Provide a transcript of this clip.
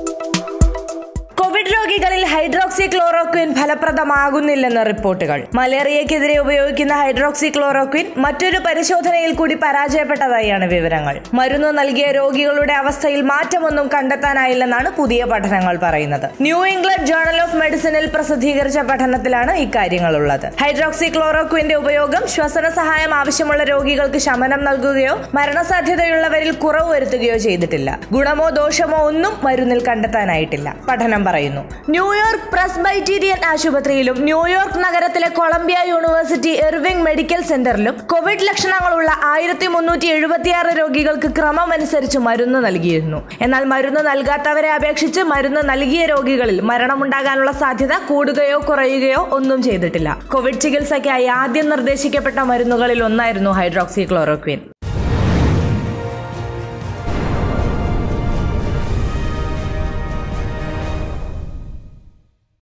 Covid രോഗികളിൽ hydroxy chloroquine ഫലപ്രദമാകുന്നില്ലെന്ന് റിപ്പോർട്ടുകൾ. മലേറിയക്കെതിരെ ഉപയോഗിക്കുന്ന ഹൈഡ്രോക്സി ക്ലോറോക്വിൻ മറ്റൊരു പരിശോധനയിൽ കൂടി പരാജയപ്പെട്ടതായാണ് വിവരങ്ങൾ. മരുന്ന് നൽകിയ രോഗികളുടെ അവസ്ഥയിൽ മാറ്റമൊന്നും കണ്ടെത്താനായില്ലെന്നാണ് പുതിയ പഠനങ്ങൾ പറയുന്നത്. ന്യൂ ഇംഗ്ലണ്ട് ജേർണൽ ഓഫ് മെഡിസിനിൽ പ്രസിദ്ധീകരിച്ച പഠനത്തിലാണ് ഇക്കാര്യങ്ങളുള്ളത്. ഹൈഡ്രോക്സി ക്ലോറോക്വിന്റെ ഉപയോഗം ശ്വസന സഹായം ആവശ്യമുള്ള രോഗികൾക്ക് ശമനം നൽകുകയോ മരണസാധ്യതയുള്ളവരിൽ കുറവ് വരുത്തുകയോ ചെയ്തിട്ടില്ല. ഗുണമോ ദോഷമോ ഒന്നും മരുന്നിൽ കണ്ടെത്താനായിട്ടില്ല, പഠനം പറയുന്നു. ന്യൂയോർക്ക് പ്രസ്ബൈറ്റീരിയൻ ആശുപത്രിയിലും ന്യൂയോർക്ക് നഗരത്തിലെ കൊളംബിയ യൂണിവേഴ്സിറ്റി ഇർവിംഗ് മെഡിക്കൽ സെന്ററിലും കോവിഡ് ലക്ഷണങ്ങളുള്ള 1376 രോഗികൾക്ക് ക്രമമനുസരിച്ച് മരുന്ന് നൽകിയിരുന്നു. എന്നാൽ മരുന്ന് നൽകാത്തവരെ അപേക്ഷിച്ച് മരുന്ന് നൽകിയ രോഗികളിൽ മരണമുണ്ടാകാനുള്ള സാധ്യത കൂടുകയോ കുറയുകയോ ഒന്നും ചെയ്തിട്ടില്ല. കോവിഡ് ചികിത്സയ്ക്കായി ആദ്യം നിർദ്ദേശിക്കപ്പെട്ട മരുന്നുകളിൽ ഒന്നായിരുന്നു ഹൈഡ്രോക്സി ക്ലോറോക്വിൻ.